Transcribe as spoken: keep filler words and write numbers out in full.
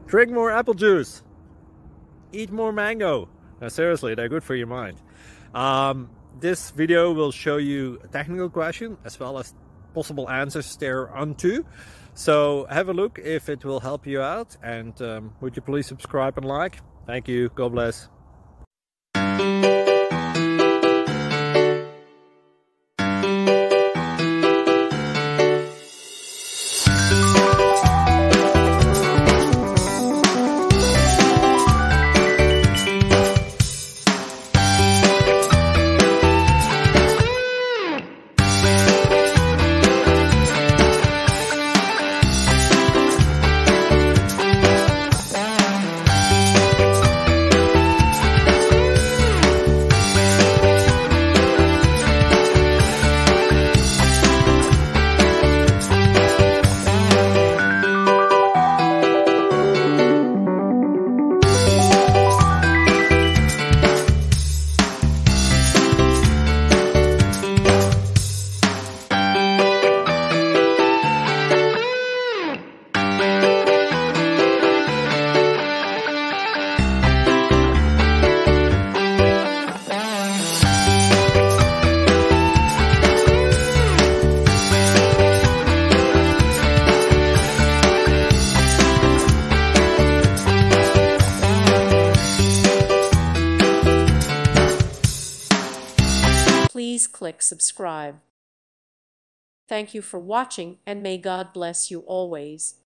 Drink more apple juice. Eat more mango. Now, seriously, they're good for your mind. Um, this video will show you a technical question as well as possible answers thereunto. So have a look if it will help you out, and um, would you please subscribe and like? Thank you. God bless. Please click subscribe. Thank you for watching, and may God bless you always.